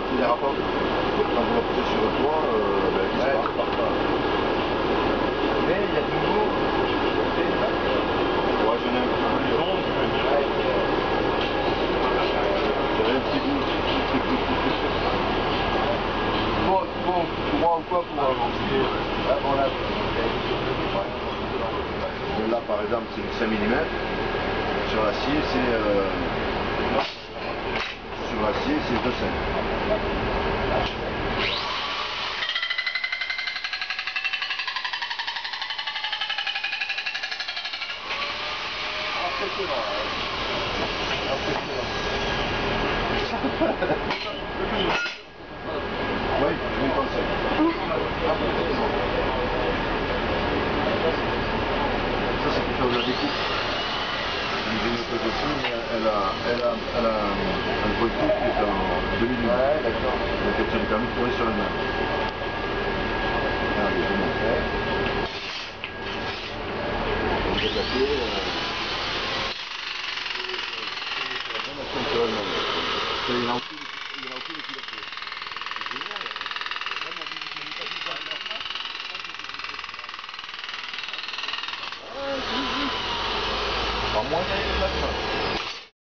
Il dérape pas. Quand vous la poussez sur le toit, ben, il Ouais, disparaît. ça part pas. Mais il y a toujours des Ouais, j'en ai un peu plus long. J'avais un petit bout. Bon, droit ou quoi pour avancer. Ah bon là, Là par exemple c'est du 5 mm. Sur l'acier c'est 2,5. Oui, je vous conseille. Ça c'est pour faire de la découpe. J'ai une autre dessus, mais elle a un voltage qui est en 2 mm. ouais, d'accord. Donc elle lui permet de tourner sur elle-même. Regardez, je vous montre. Donc j'ai tapé, sur elle-même. Il n'y en a aucune qui l'a fait. C'est génial. Vraiment, vous n'avez pas vu ça en France? Pas moins, il y a une place.